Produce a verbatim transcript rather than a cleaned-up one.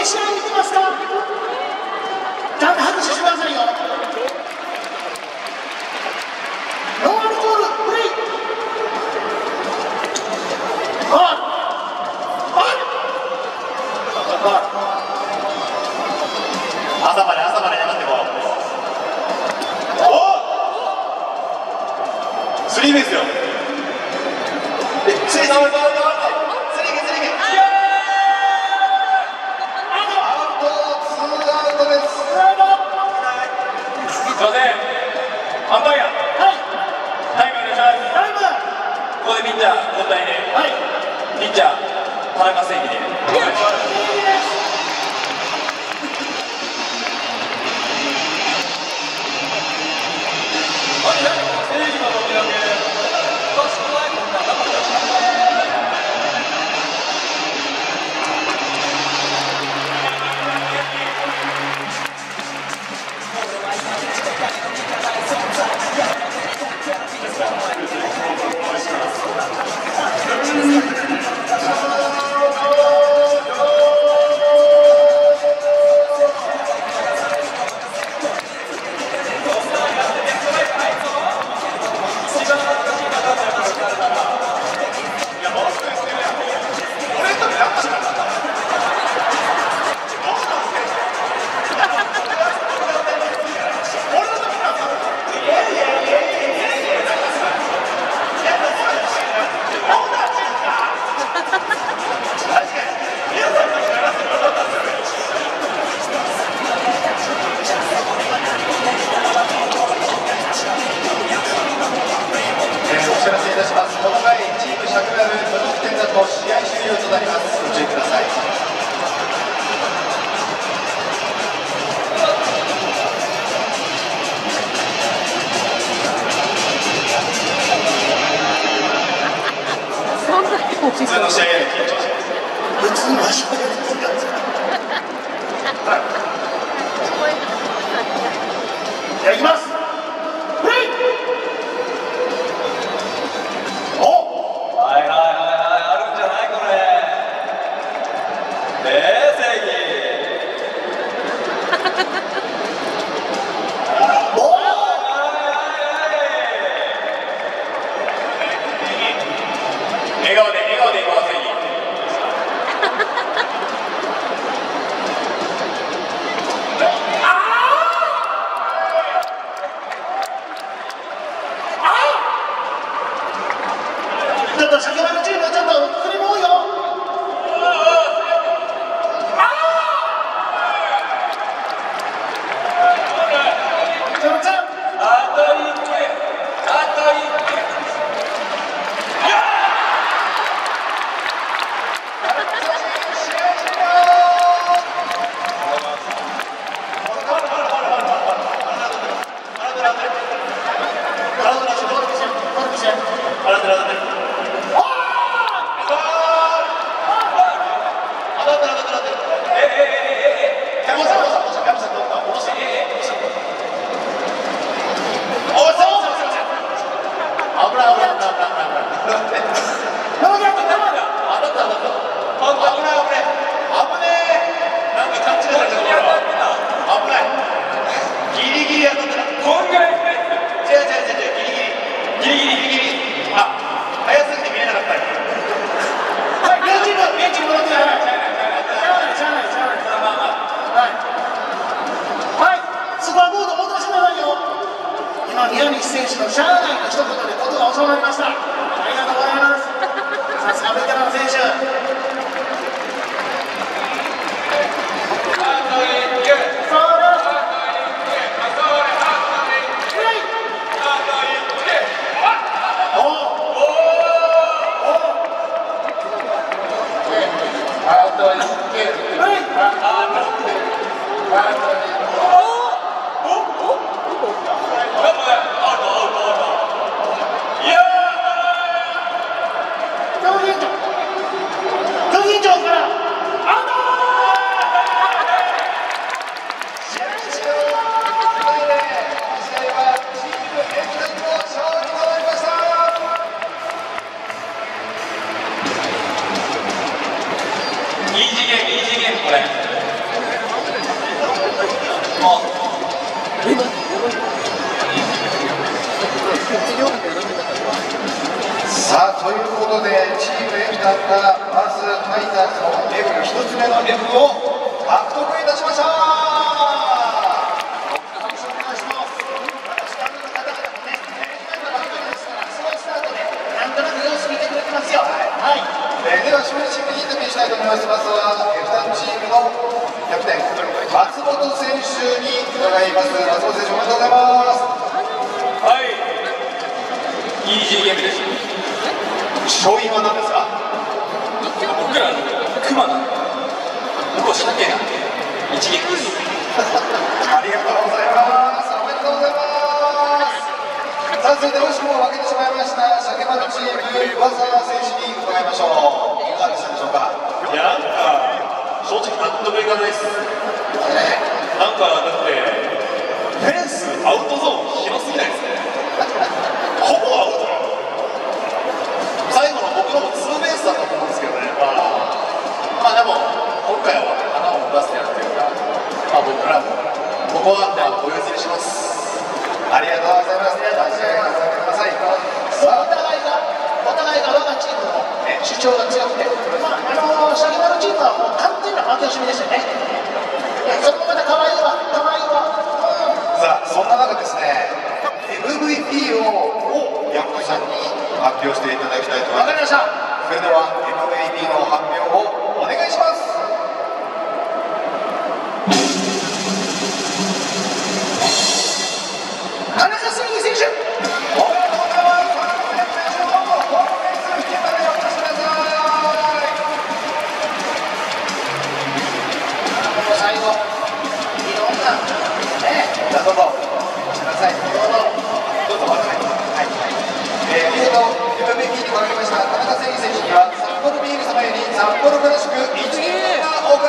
で試合見てますか？ちゃんと拍手してくださいよ。ノーアルコールプレイ。ああ朝まで朝まで粘ってこう。おスリーベースよ。スリーベース。 すいません、アンパイア、はい、タイムお願いします。タイム。ここでピッチャー交代で、はい、ピッチャー田中正義でお願いします。この回チームしゃくなる無得点だと試合終了となります。ご注意ください。普通の試合より緊張します。普通の試合より緊張します。じゃあいきます。プレイ。 はいはいはいはい、あるんじゃないこれ。ねえ、正義。おお。笑顔で笑顔でいこう、正義。 ちょっと先ほどのチームちょっと振りもうよ。ちょっとちゃん。 あと一球。あと一球。 宮西選手のしゃあないの一言でことが収まりました。ありがとうございます。さすがベテラン選手。 いい次元、いい次元、これ。 さあということでチームエキタンがまずタイタンの エフ、ひとつめの エフ を獲得いたしました。では初日にインタビューしたいと思います。まずは エフ タンチームのキャプテン松本選手に伺います。松本選手おめでとうございます。 はい、イージーゲームです。 勝因は何ですか？ 僕らの熊野向こうしなきゃ一撃です。 ありがとうございます。おめでとうございます。さあそれで惜しくも負けてしまいました鮭丸チーム上沢選手に伺いましょう。いかがでしたでしょうか？ いや、なんか正直納得いかないです。なんかだってフェンスアウトゾーン広すぎないですね。ほぼアウト。最後の僕のもツーベースだと思うんですけどね。まあ、まあでも今回は花を出してやるというか、まあ、僕らもここはお譲りします。 ありがとうございます。ありがとうございます。さあお互いがお互いが我がチームの主張が強くて、まああの鮭丸チームはもう完全な負け惜しみですよね。それもまた可愛いわ可愛いわ。 さあそんな中ですね エムブイピー を山本さんに発表していただきたいと思います。 わかりました。 それでは エムブイピー の発表をお願いします。 田中選手。 おめでとうございます。田中選手のホームベース付近までお越しください。 最後いろんなね。 じゃあどうぞお越しください。どうぞどうぞ待ってください。はい。えー、見事 エムブイピー に輝きました田中選手には札幌ビール様より札幌